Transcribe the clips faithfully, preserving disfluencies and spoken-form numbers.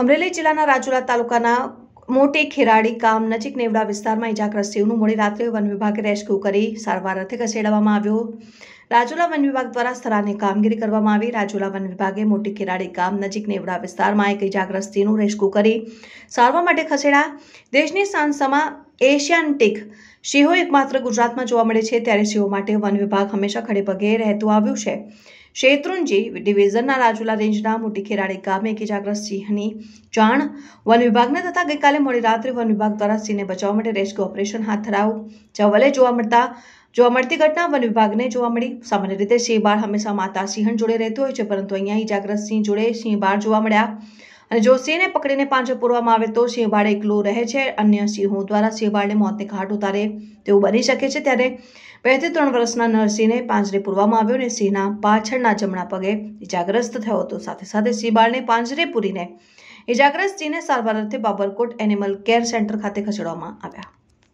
અમરેલી જિલ્લાના રાજુલા તાલુકાના મોટી ખેરાડી ગામ નજીક નેવડા વિસ્તારમાં ઇજાગ્રસ્ત શિવનું મોડી રાત્રે વન વિભાગે રેસ્ક્યુ કરી સારવાર અર્થે ખસેડવામાં આવ્યો। રાજુલા વન વિભાગ દ્વારા સ્થળાની કામગીરી કરવામાં આવી। રાજુલા વન વિભાગે મોટી ખેરાડી ગામ નજીક નેવડા વિસ્તારમાં એક ઇજાગ્રસ્ત સિંહનું રેસ્ક્યુ કરી સારવાર માટે ખસેડ્યા। દેશની સાંસમાં એશિયાન્ટિક સિંહો એકમાત્ર ગુજરાતમાં જોવા મળે છે, ત્યારે સિંહો માટે વન વિભાગ હંમેશા ખડે પગે રહેતું આવ્યું છે। શેત્રુંજી ડિવિઝનના રાજુલા રેન્જના મોટી ખેરાડી ગામે એક ઇજાગ્રસ્ત સિંહની જાણ વન વિભાગને થતા ગઈકાલે મોડી રાત્રે વન વિભાગ દ્વારા સિંહને બચાવવા માટે રેસ્ક્યુ ઓપરેશન હાથ ધરાયું। જવલે જોવા મળતા જોવા મળતી ઘટના વન વિભાગને જોવા મળી। સામાન્ય રીતે સિંહ બાળ હંમેશા માતા સિંહણ જોડે રહેતો હોય છે, પરંતુ અહીંયા ઇજાગ્રસ્ત સિંહ જોડે સિંહ બાળ જોવા મળ્યા અને જો સિંહને પકડીને પાંજરે પૂરવામાં આવે તો સિંહ બાળ એકલો રહે છે, અન્ય સિંહો દ્વારા સિંહ બાળને મોતને ઘાટ ઉતારે તેવું બની શકે છે। ત્યારે બે થી ત્રણ વર્ષના નરસિંહને પાંજરે પૂરવામાં આવ્યો અને સિંહના પાછળના જમણા પગે ઇજાગ્રસ્ત થયો હતો। સાથે સાથે સિંહ બાળને પાંજરે પૂરીને ઇજાગ્રસ્ત સિંહને સારવાર અર્થે બાબરકોટ એનિમલ કેર સેન્ટર ખાતે ખસેડવામાં આવ્યા।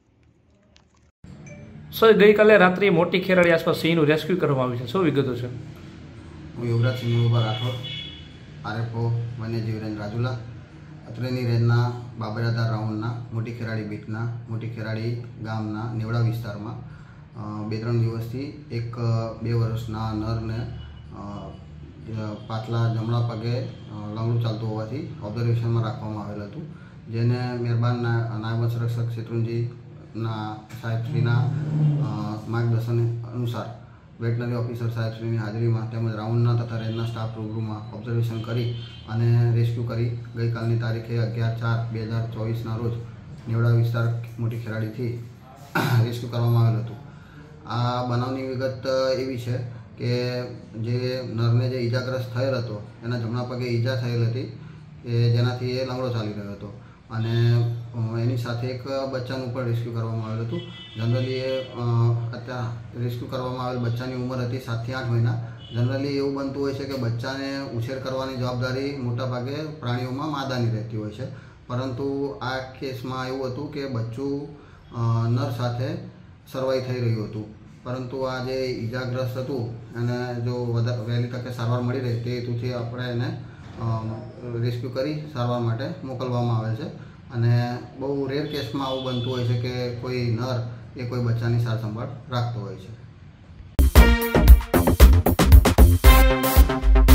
સર, ગઈકાલે રાત્રે મોટી ખેરાડી આસપાસ સિંહનું રેસ્ક્યુ કરવામાં આવ્યું છે, શું વિગતો છે? હું યુવરાજ સિંહ રાઠોડ, આરએફઓ વન્યજીવ રેન્જ રાજુલા, અત્રેની રેન્જના બાબરાદાર રાઉન્ડના મોટી ખેરાડી બીટના મોટી ખેરાડી ગામના નેવડા વિસ્તારમાં બે ત્રણ દિવસથી એક બે વર્ષના નરને પાછલા જમણા પગે લંગડું ચાલતું હોવાથી ઓબ્ઝર્વેશનમાં રાખવામાં આવેલ હતું, જેને મહેરબાન નાયબ સંરક્ષક શેત્રુંજીના સાહેબશ્રીના માર્ગદર્શન અનુસાર વેટનરી ઓફિસર સાહેબશ્રીની હાજરીમાં તેમજ રાઉન્ડના તથા રેન્જના સ્ટાફ રૂબરૂમાં ઓબ્ઝર્વેશન કરી અને રેસ્ક્યુ કરી ગઈકાલની તારીખે અગિયાર ચાર બે હજાર ચોવીસના રોજ નેવડા વિસ્તાર મોટી ખેરાડીથી રેસ્ક્યુ કરવામાં આવેલું હતું। આ બનાવની વિગત એવી છે કે જે નરને જે ઈજાગ્રસ્ત થયેલ હતો એના જમણા પગે ઈજા થયેલ હતી કે જેનાથી એ લંગડો ચાલી રહ્યો હતો અને એની સાથે એક બચ્ચાનું પણ રેસ્ક્યુ કરવામાં આવેલું હતું। જનરલી એ અત્યારે રેસ્ક્યુ કરવામાં આવેલ બચ્ચાની ઉંમર હતી સાતથી આઠ મહિના। જનરલી એવું બનતું હોય છે કે બચ્ચાને ઉછેર કરવાની જવાબદારી મોટાભાગે પ્રાણીઓમાં માદાની રહેતી હોય છે, પરંતુ આ કેસમાં એવું હતું કે બચ્ચું નર સાથે સર્વાઈ થઈ રહ્યું હતું, પરંતુ આ જે ઈજાગ્રસ્ત હતું એને જો વધારે વહેલી તકે સારવાર મળી રહે તે હેતુથી આપણે એને રેસ્ક્યુ કરી સારવાર માટે મોકલવામાં આવે છે। અને બહુ રેર કેસમાં આવું બનતું હોય છે કે કોઈ નર એ કોઈ બચ્ચાની સાર સંભાળ રાખતો હોય છે।